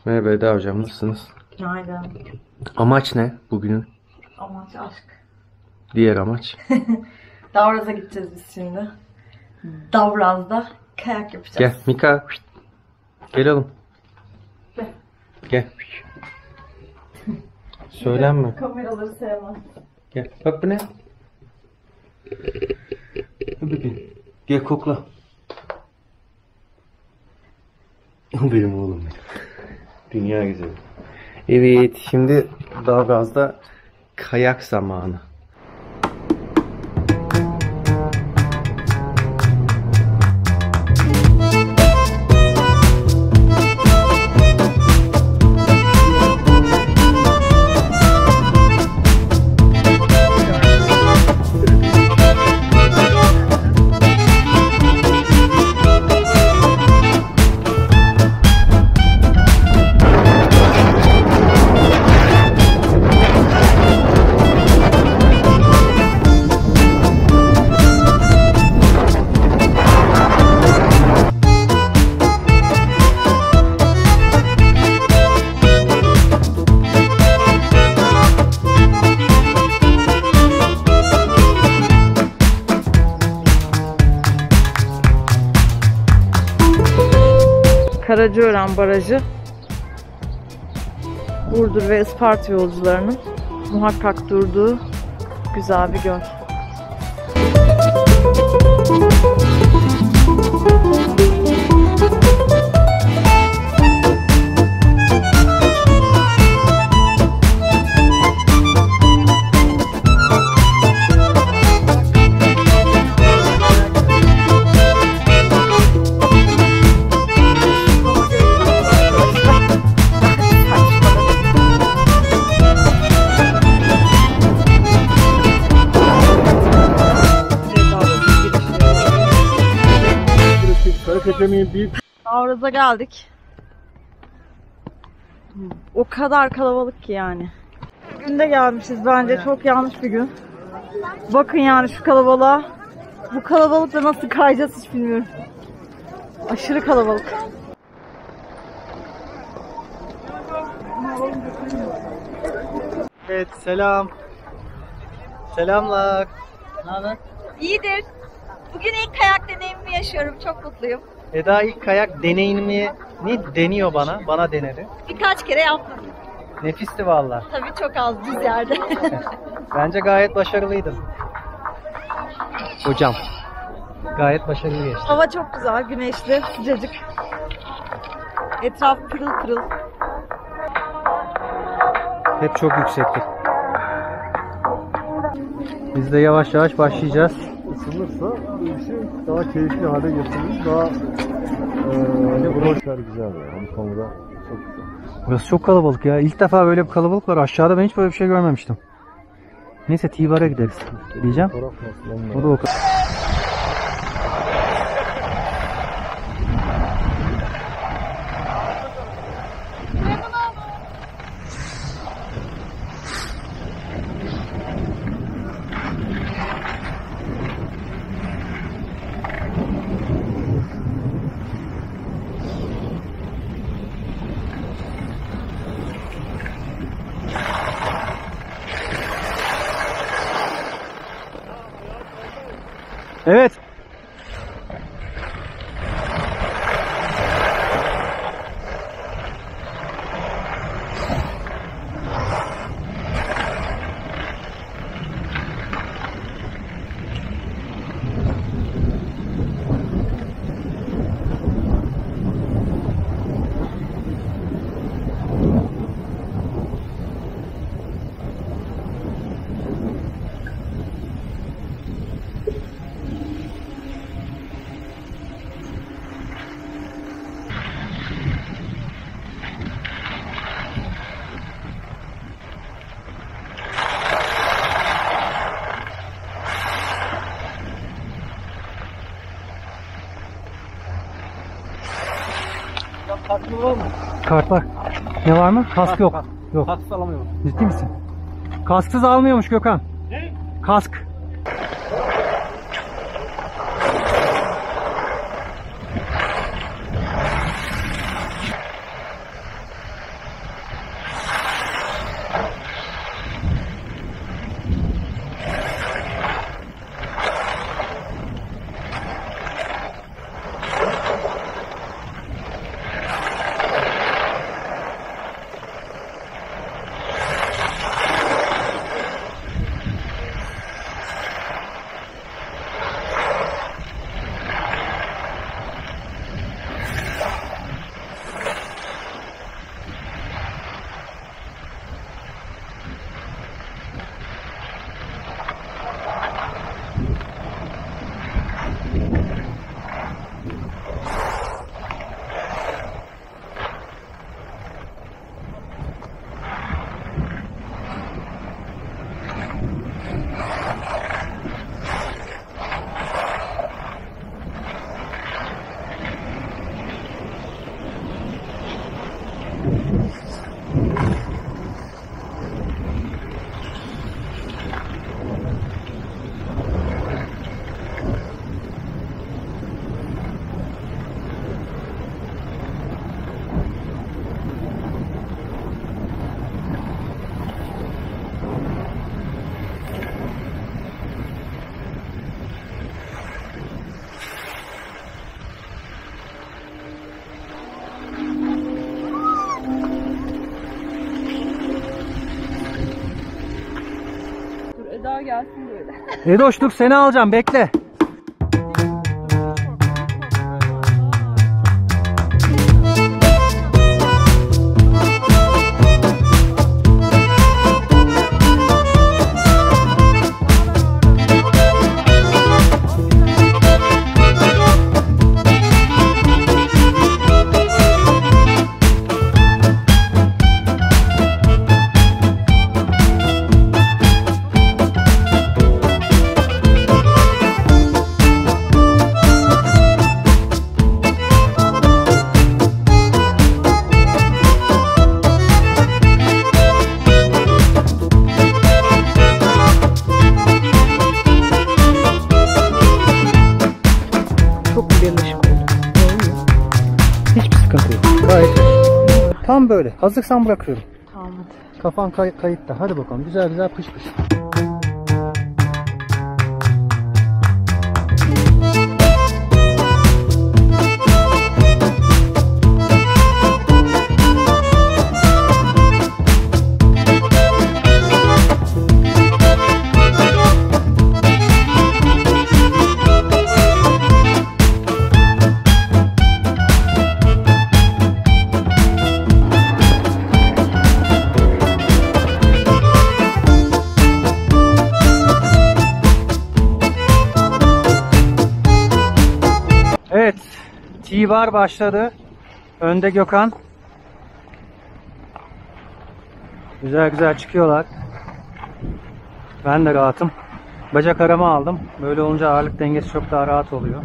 Merhaba Eda hocam, nasılsınız? Günaydın. Amaç ne bugünün? Amaç aşk. Diğer amaç? Davraz'a gideceğiz biz şimdi. Davraz'da kayak yapacağız. Gel Mika. Gel oğlum. Gel. Gel. Söylenme. Kameraları sevmem. Gel. Bak bu ne? Dur bakayım. Gel kokla. O benim oğlum benim. Dünya güzeli. Evet, şimdi Davraz'da kayak zamanı. Karacaören Barajı, Burdur ve Isparta yolcularının muhakkak durduğu güzel bir göl. Davraz'a geldik. O kadar kalabalık ki yani. Bugün de gelmişiz bence. Çok yanlış bir gün. Bakın yani şu kalabalığa. Bu kalabalıkla nasıl kayacağız hiç bilmiyorum. Aşırı kalabalık. Evet, selam. Selamlar. Ne haber? İyidir. Bugün ilk kayak deneyimimi yaşıyorum. Çok mutluyum. Eda ilk kayak deneyimini deniyor bana. Bana denedi. Birkaç kere yaptım. Nefisti valla. Tabii çok az düz yerde. Bence gayet başarılıydın. Hocam. Gayet başarılı geçti. Hava çok güzel, güneşli, sıcacık. Etraf pırıl pırıl. Hep çok yüksekti. Biz de yavaş yavaş başlayacağız. Isınırsa bu işi daha keyifli hale getirir. Daha broşlar güzel yani. Bu konuda çok güzel. Burası çok kalabalık ya. İlk defa böyle bir kalabalık var. Aşağıda ben hiç böyle bir şey görmemiştim. Neyse T-Bar'a gideriz diyeceğim. O da o kadar. Evet. Kartlı var mı? Kart var. Ne var mı? Kask yok. Yok. Kartsız alamıyorum. Ciddi misin? Kasksız almıyormuş Gökhan. Ne? Kask. daha gelsin böyle. Edoş dur seni alacağım bekle. Hiçbir sıkıntı yok. Gayet iyi. Tam böyle. Hazırsan bırakıyorum. Tamam. Kafan kayıtta. Hadi bakalım. Güzel güzel pış pış. Evet. T-bar başladı. Önde Gökhan. Güzel güzel çıkıyorlar. Ben de rahatım. Bacak arama aldım. Böyle olunca ağırlık dengesi çok daha rahat oluyor.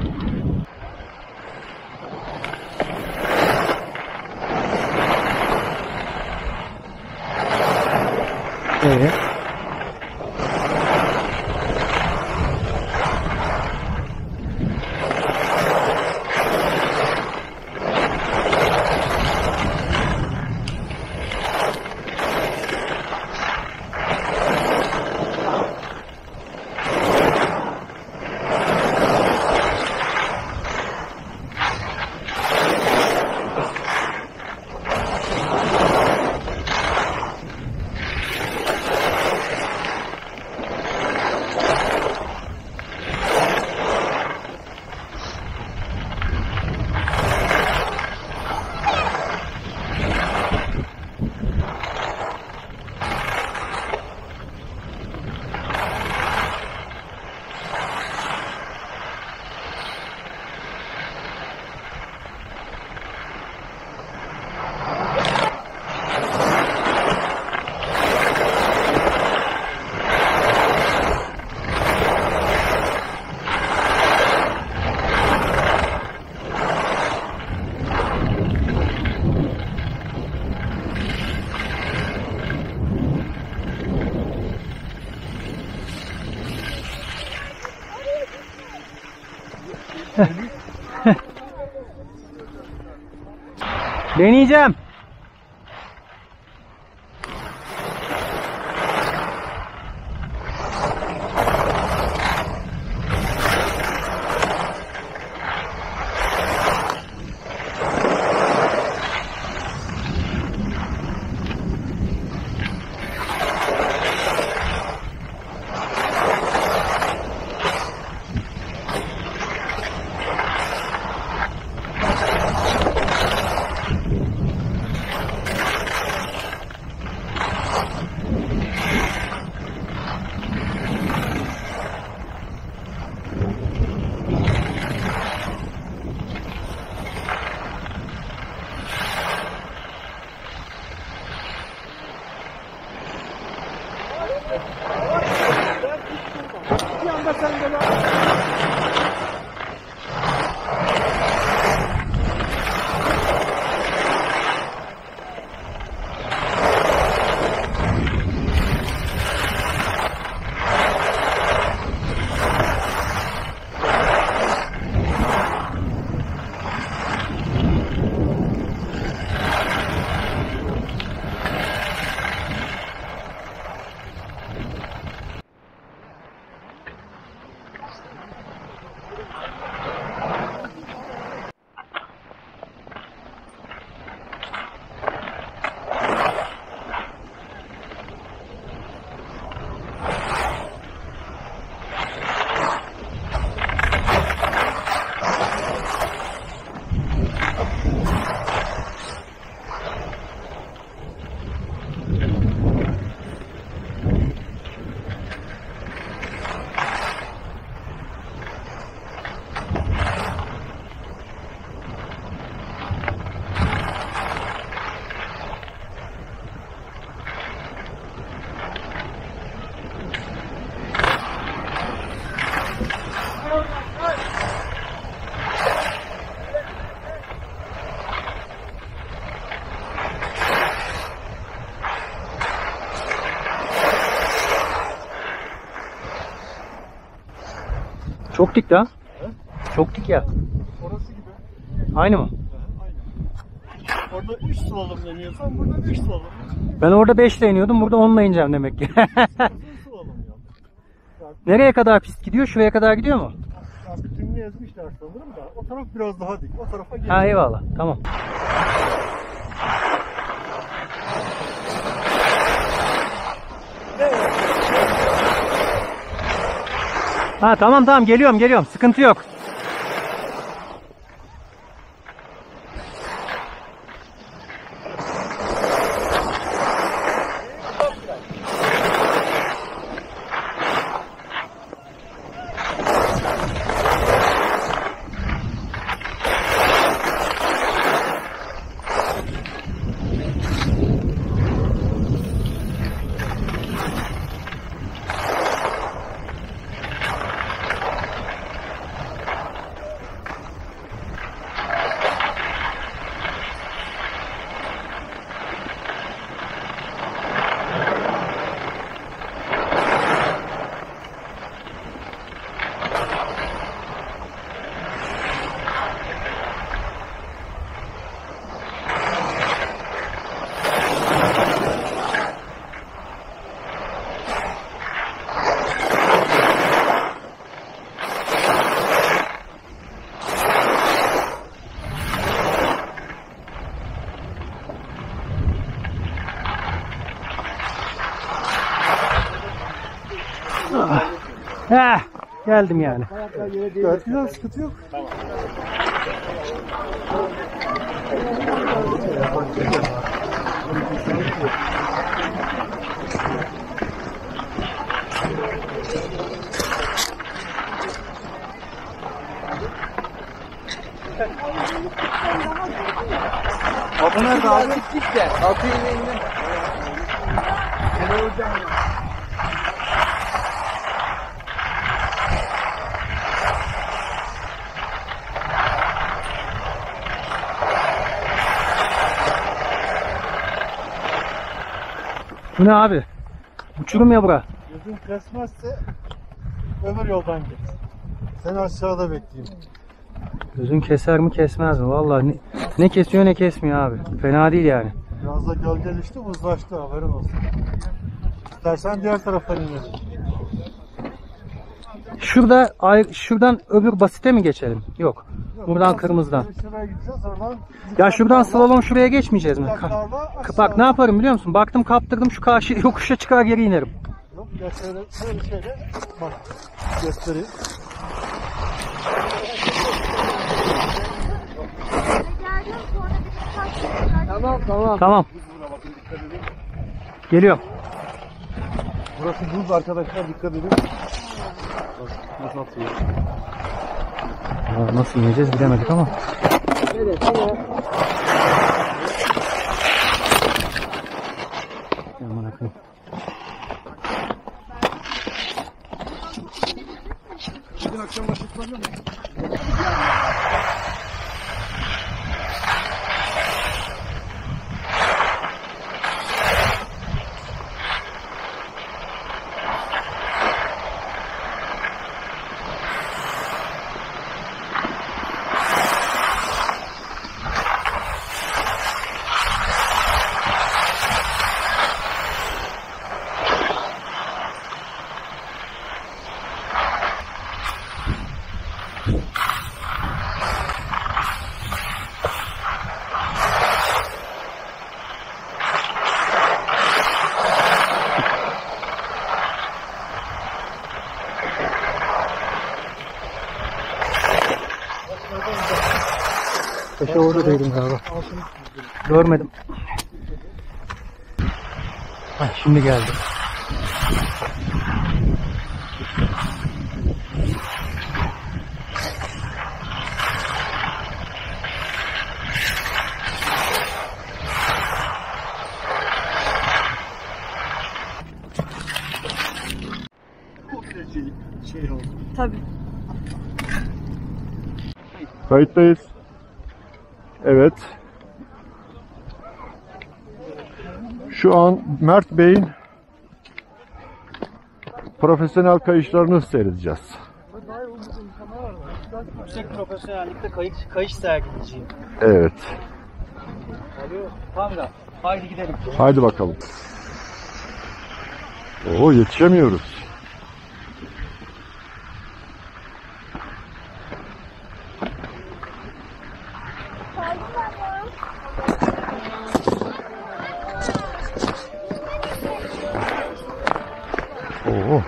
Evet. Deneyeceğim. Çok dik lan. Çok dik ya. Orası gibi. Aynı mı? Aynen. Orada 3 slalom deniyorsan burada 5 slalom. Ben orada 5 ile iniyordum. Burada 10 ile ineceğim demek ki. Slalom ya. Nereye kadar pist gidiyor? Şuraya kadar gidiyor mu? Ya bütününü ezmişler sanırım da o taraf biraz daha dik. O tarafa geliyor. Ha eyvallah. Tamam. Ha tamam geliyorum. Sıkıntı yok. Geldim yani. Gayet güzel, sıkıntı yok. Altı nerede abi? Altı yine. Bu ne abi? Uçurum ya bura. Gözün kesmezse öbür yoldan git. Seni aşağıda bekleyeyim. Gözün keser mi kesmez mi? Vallahi ne kesiyor ne kesmiyor abi. Fena değil yani. Biraz da gölgeleşti, uzlaştı, haberin olsun. İstersen diğer taraftan inelim. Şuradan öbür basite mi geçelim? Yok. Buradan kırmızıdan. Şuraya gideceğiz, oradan. Ya şuradan slalom şuraya geçmeyeceğiz mi? Uzaklarla Bak ne yaparım biliyor musun? Baktım kaptırdım şu karşı yokuşa çıkar geri inerim. Yok, ya şöyle, bak göstereyim. Tamam. Geliyorum. Burası buz arkadaşlar, dikkat edin. Nasıl atıyor? Ya nasıl ineceğiz bilemedik ama. Aman akım. Bugün akşam başlık var mı? Taşı orada değilim galiba. Görmedim. Hah, şimdi geldi. Şey oldu. Tabii. Kayıttayız. Evet. Şu an Mert Bey'in profesyonel kayışlarını seyredeceğiz. yüksek profesyonellikte kayış sergileyeceğim. Evet. Alo, Tamra. Haydi gidelim. Haydi bakalım. Oo, yetişemiyoruz. Oo.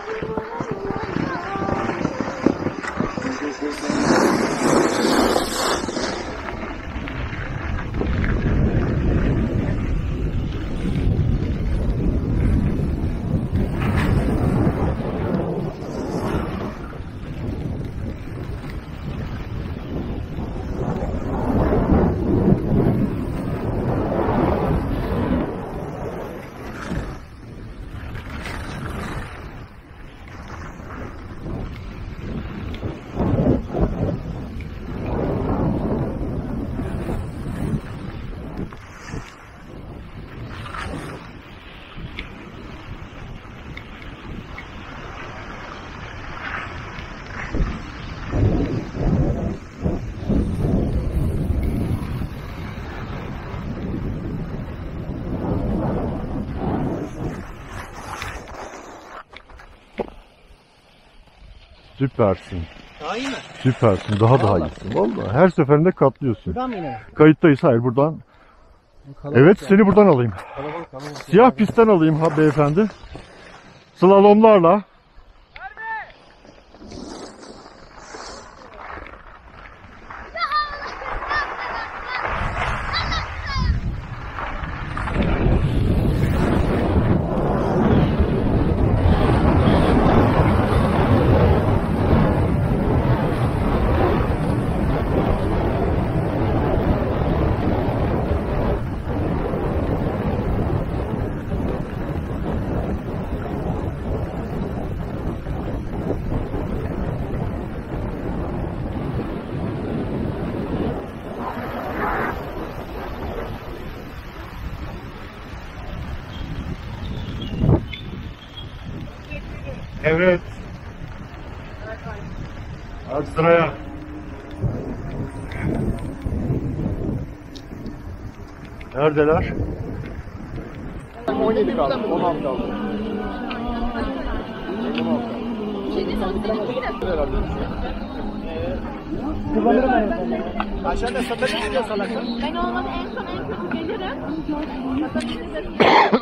Süpersin. Daha iyi mi? Süpersin. Daha iyisin. Vallahi her seferinde katlıyorsun. Buradan mı inelim? Kayıttayız. Hayır, buradan. Evet, seni buradan alayım. Siyah pistten alayım ha beyefendi. Slalomlarla. Evet. Hadi sıraya. Neredeler? 17 kaldı. 16 kaldı. Aşağıda satacak mı salaklar? Ben olmadı en kötü gelirim. Satabilirim.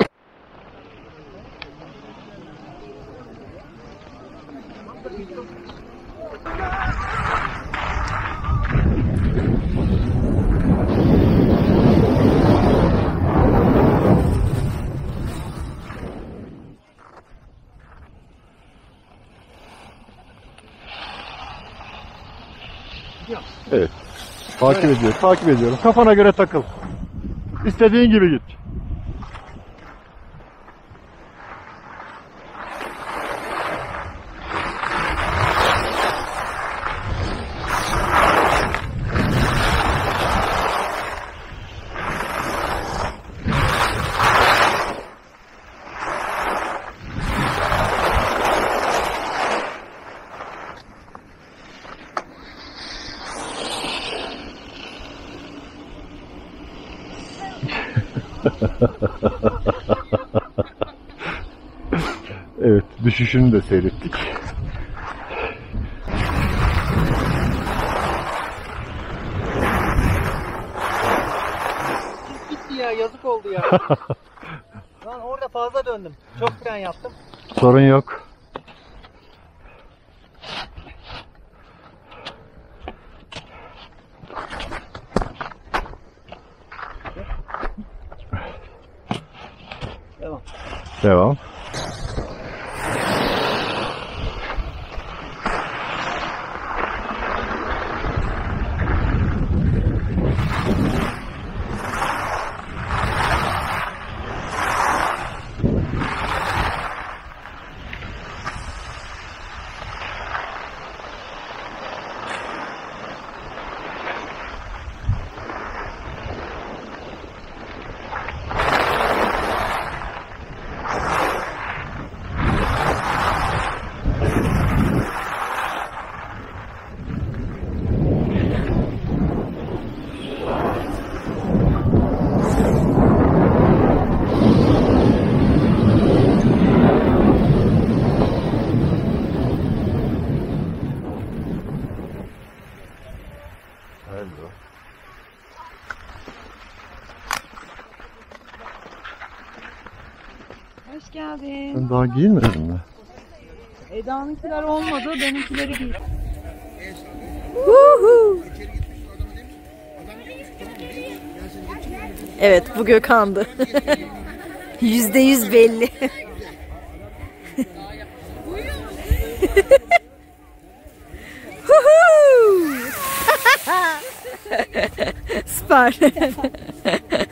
Evet. Takip ediyorum. Takip ediyorum. Kafana göre takıl. İstediğin gibi git. Evet, düşüşünü de seyrettik. Gitti ya, yazık oldu ya. Lan orada fazla döndüm. Çok fren yaptım. Sorun yok. Devam. Devam. Hoş geldin. Sen daha giyinmedin mi? Eda'nınkiler olmadı, benimkileri giy. Evet, bu Gökhan'dı. %100 belli. Süper.